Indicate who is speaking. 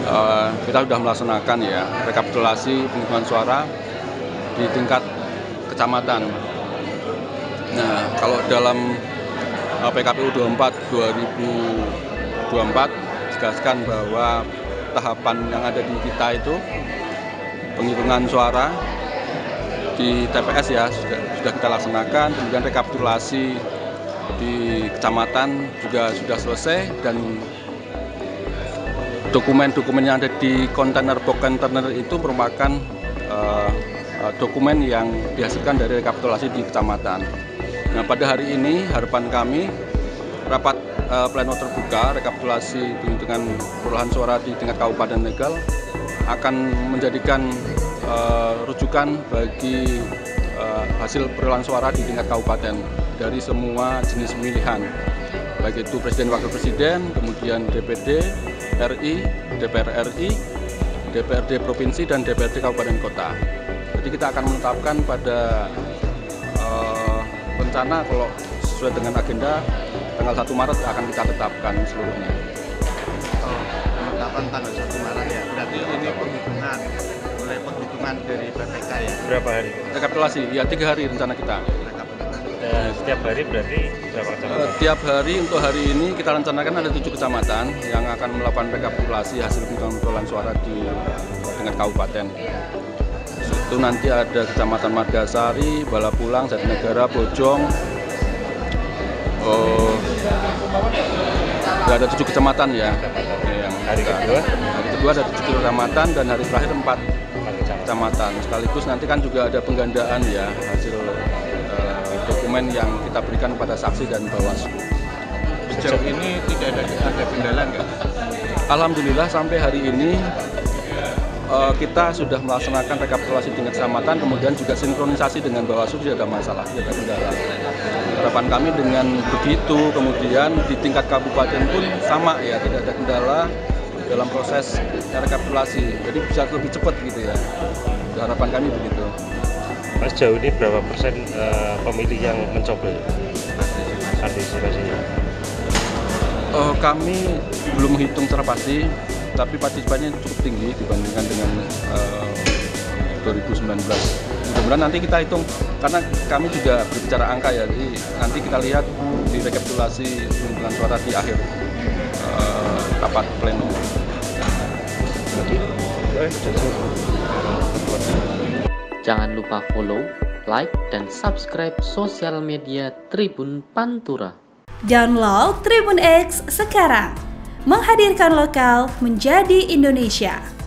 Speaker 1: kita sudah melaksanakan ya rekapitulasi penghitungan suara di tingkat kecamatan. Nah, kalau dalam PKPU 24 2024 jelaskan bahwa tahapan yang ada di kita itu penghitungan suara di TPS ya sudah kita laksanakan, kemudian rekapitulasi di kecamatan juga sudah selesai, dan dokumen-dokumen yang ada di kontainer box kontainer itu merupakan dokumen yang dihasilkan dari rekapitulasi di kecamatan. Nah, pada hari ini harapan kami rapat pleno terbuka rekapitulasi penghitungan perolehan suara di tingkat kabupaten Tegal akan menjadikan rujukan bagi hasil perolehan suara di tingkat kabupaten dari semua jenis pemilihan, baik itu presiden, wakil presiden, kemudian DPD RI, DPR RI, DPRD provinsi, dan DPRD kabupaten kota. Jadi kita akan menetapkan pada rencana kalau sesuai dengan agenda tanggal 1 Maret akan kita tetapkan seluruhnya.
Speaker 2: Penetapan tanggal 1 Maret ya. Berarti ini mulai penghitungan dari PPK ya.
Speaker 3: Berapa hari?
Speaker 1: Rekapitulasi ya 3 hari rencana kita.
Speaker 3: Setiap hari berarti berapa kecamatan?
Speaker 1: Tiap hari untuk hari ini kita rencanakan ada 7 kecamatan yang akan melakukan rekapitulasi hasil penghitungan perolehan suara di tingkat kabupaten. Itu nanti ada Kecamatan Margasari, Balapulang, Jatinegara, Bojong. Ada 7 kecamatan ya. Yang
Speaker 3: Hari
Speaker 1: kedua ada 7 kecamatan, dan hari terakhir 4 kecamatan. Sekaligus nanti kan juga ada penggandaan ya hasil dokumen yang kita berikan kepada saksi dan Bawaslu.
Speaker 2: Sejauh ini tidak ada kendala nggak?
Speaker 1: Alhamdulillah sampai hari ini kita sudah melaksanakan rekapitulasi tingkat kecamatan, kemudian juga sinkronisasi dengan Bawaslu, tidak ada masalah, tidak ada kendala. Harapan kami dengan begitu, kemudian di tingkat kabupaten pun sama ya, tidak ada kendala dalam proses rekapitulasi, jadi bisa lebih cepat gitu ya. Harapan kami begitu.
Speaker 3: Mas, jauh ini berapa persen pemilih yang mencoba partisipasinya?
Speaker 1: Kami belum menghitung secara pasti, tapi partisipannya cukup tinggi dibandingkan dengan 2019. Mudah-mudahan nanti kita hitung, karena kami juga berbicara angka ya, jadi nanti kita lihat di rekapitulasi penghitungan suara di akhir rapat pleno.
Speaker 4: Jangan lupa follow, like, dan subscribe sosial media Tribun Pantura.
Speaker 5: Download Tribun X sekarang, menghadirkan lokal menjadi Indonesia.